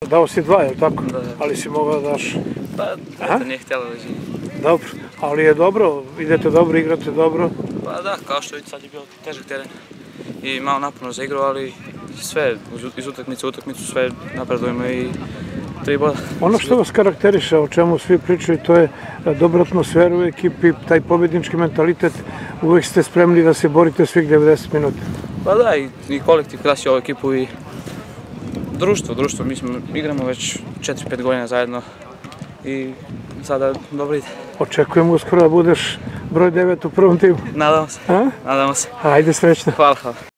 Dao si 2, je li tako? Da. Ali si mogao da daš... Pa, eto, nije htjela leži. Dobro, ali je dobro, idete dobro, igrate dobro. Pa da, kao što vidite, sad je bio težak teren i malo naporno za igru, ali sve, iz utakmice u utakmicu, sve napredujemo i 3 boda. Ono što vas karakteriše, o čemu svi pričaju, to je dobra atmosfera u ekipi, taj pobjednički mentalitet, uvek ste spremni da se borite svih 90 minuta. Pa da, i kolektiv krasi ovu ekipu i društvo, mi igramo već 4-5 godina zajedno i sada dobro ide. Očekujem uskoro da budeš broj 9 u prvom timu. Nadamo se. Nadamo se. Ajde, srećno. Hvala.